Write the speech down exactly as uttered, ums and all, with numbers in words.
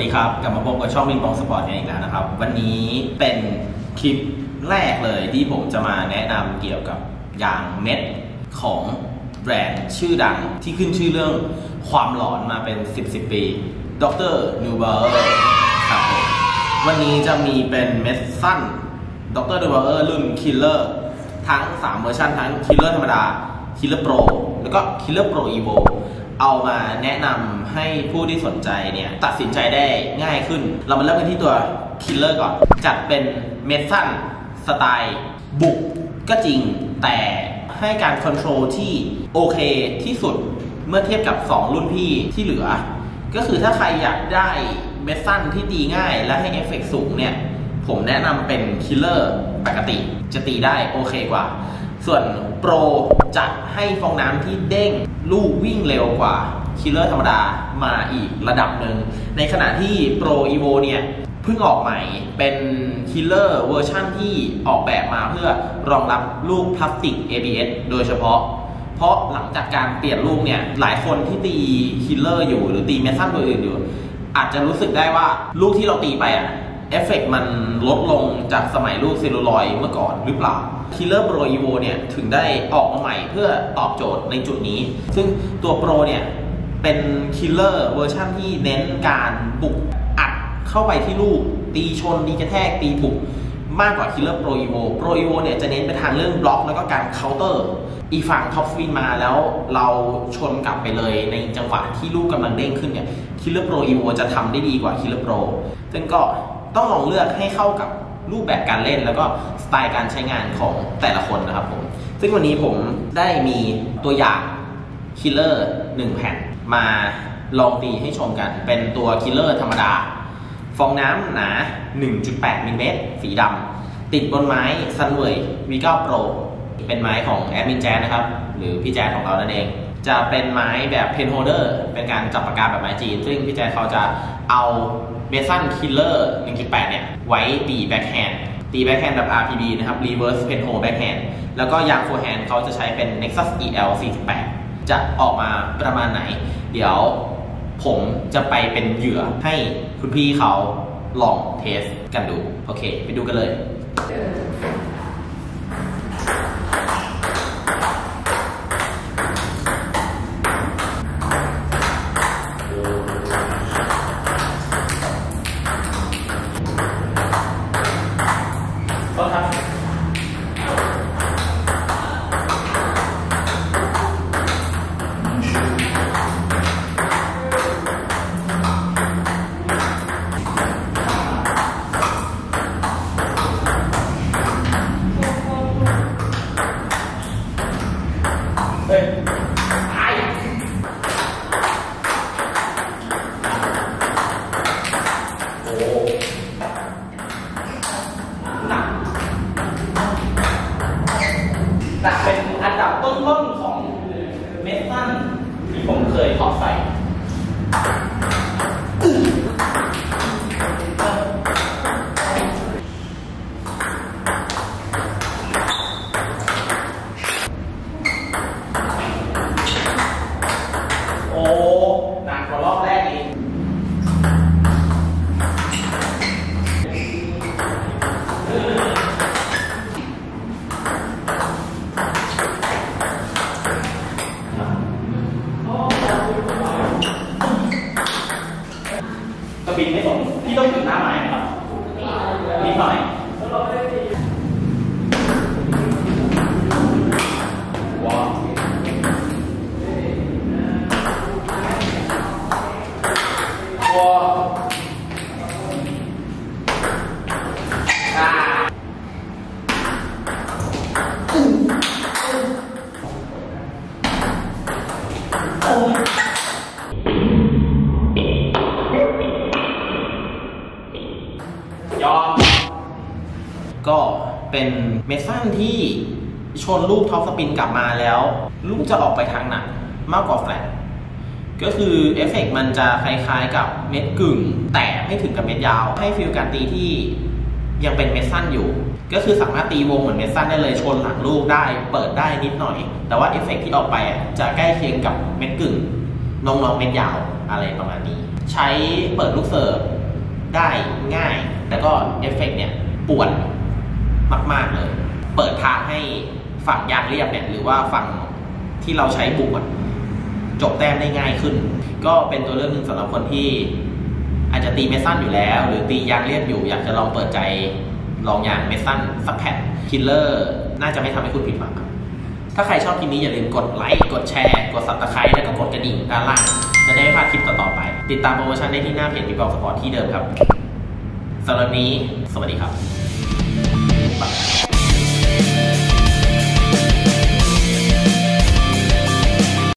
ครับกลับมาพบกับช่องมินบองสปอร์ตกันอีกแล้วนะครับวันนี้เป็นคลิปแรกเลยที่ผมจะมาแนะนำเกี่ยวกับยางเม็ดของแบรนด์ชื่อดังที่ขึ้นชื่อเรื่องความหลอนมาเป็นสิบ สิบปีดร. Neubauer ครับผมวันนี้จะมีเป็นเม็ดสั้นดร. Neubauer รุ่น Killer ทั้งสามเวอร์ชันทั้ง Killer ธรรมดา Killer Pro แล้วก็ Killer Pro Evo เอามาแนะนำให้ผู้ที่สนใจเนี่ยตัดสินใจได้ง่ายขึ้นเรามาเริ่มกันที่ตัว Killer ก่อนจัดเป็นเม็ดสั้นสไตล์บุกก็จริงแต่ให้การคอนโทรลที่โอเคที่สุดเมื่อเทียบกับสองรุ่นพี่ที่เหลือก็คือถ้าใครอยากได้เม็ดสั้นที่ตีง่ายและให้เอฟเฟกต์สูงเนี่ยผมแนะนำเป็น Killer ปกติจะตีได้โอเคกว่าส่วนโปรจะให้ฟองน้ำที่เด้งลูกวิ่งเร็วกว่า Killer ธรรมดามาอีกระดับหนึ่งในขณะที่ Pro Evo เนี่ยเพิ่งออกใหม่เป็น Killer เวอร์ชั่นที่ออกแบบมาเพื่อรองรับลูกพลาสติก เอ บี เอส โดยเฉพาะเพราะหลังจากการเปลี่ยนลูกเนี่ยหลายคนที่ตี Killer อยู่หรือตีเมทัลตัวอื่นอยู่อาจจะรู้สึกได้ว่าลูกที่เราตีไปอะเอฟเฟกต์มันลดลงจากสมัยลูกเซลลูลอยด์เมื่อก่อนหรือเปล่า Killer Pro Evo เนี่ยถึงได้ออกมาใหม่เพื่อตอบโจทย์ในจุดนี้ซึ่งตัว Pro เนี่ยเป็น Killer เวอร์ชันที่เน้นการบุกอัดเข้าไปที่ลูกตีชนตีกระแทกตีบุกมากกว่า Killer Pro Evo Pro Evo เนี่ยจะเน้นไปทางเรื่องบล็อกแล้วก็การเคาน์เตอร์อีฝั่งท็อปสปินมาแล้วเราชนกลับไปเลยในจังหวะที่ลูกกำลังเด้งขึ้นเนี่ย Killer Pro Evo จะทำได้ดีกว่า Killer Pro ซึ่งก็ต้องลองเลือกให้เข้ากับรูปแบบการเล่นแล้วก็สไตล์การใช้งานของแต่ละคนนะครับผมซึ่งวันนี้ผมได้มีตัวอย่าง Killer หนึ่งแผ่นมาลองตีให้ชมกันเป็นตัว Killer ธรรมดาฟองน้ำหนา หนึ่งจุดแปด มิลลิเมตรสีดำติดบนไม้ Sunway วี ไนน์ Pro เป็นไม้ของแอดมินแจ๊สนะครับหรือพี่แจ๊สของเรานั่นเองจะเป็นไม้แบบ Pen Holder เป็นการจับปากกาแบบไม้จีนซึ่งพี่แจ๊สเขาจะเอาเมซัน Killer หนึ่งจุดแปด เนี่ยไว้ตีแบ็คแฮนด์ตีแบ็คแฮนด์แบบ อาร์ พี บี นะครับ Reverse Pen Hold Backhand แล้วก็ยางโฟร์แฮนด์เขาจะใช้เป็น Nexus อี แอล สี่สิบแปด จะออกมาประมาณไหนเดี๋ยวผมจะไปเป็นเหยื่อให้คุณพี่เขาลองเทสกันดูโอเคไปดูกันเลยแต่เป็นอันดับต้นๆของเมทัลที่ผมเคยถอดใส่โอ้หนักกว่ารอบแรกอีกบินไม่สมพี่ต้องถึงหน้าไม้นะครับนิดหน่อยว้าวว้าวอ่าก็เป็นเมทัลที่ชนลูกท็อปสปินกลับมาแล้วลูกจะออกไปทางหนักมากกว่าแฟลตก็คือเอฟเฟกต์มันจะคล้ายๆกับเม็ดกึ่งแต่ไม่ถึงกับเม็ดยาวให้ฟีลการตีที่ยังเป็นเม็ดสั้นอยู่ก็คือสามารถตีวงเหมือนเม็ดสั้นได้เลยชนหลังลูกได้เปิดได้นิดหน่อยแต่ว่าเอฟเฟกต์ที่ออกไปจะใกล้เคียงกับเม็ดกึ่งน้องๆเม็ดยาวอะไรประมาณนี้ใช้เปิดลูกเสิร์ฟได้ง่ายแล้วก็เอฟเฟกต์เนี่ยปวดมากๆเลยเปิดทางให้ฝั่งยางเรียบเนี่ยหรือว่าฝั่งที่เราใช้บุกจบแต้มได้ง่ายขึ้นก็เป็นตัวเลือกหนึ่งสำหรับคนที่อาจจะตีเมสซันอยู่แล้วหรือตียางเรียบอยู่อยากจะลองเปิดใจลองยางเมสซันสักแผ่นคิลเลอร์น่าจะไม่ทำให้คุณผิดหวังครับถ้าใครชอบคลิปนี้อย่าลืมกดไลค์กดแชร์กดซับสไครต์แล้วก็กดกระดิ่งด้านล่างจะได้ไม่พลาดคลิปต่อๆไปติดตามโปรโมชั่นได้ที่หน้าเพจ Big Ball Sport ที่เดิมครับสำหรับนี้สวัสดีครับ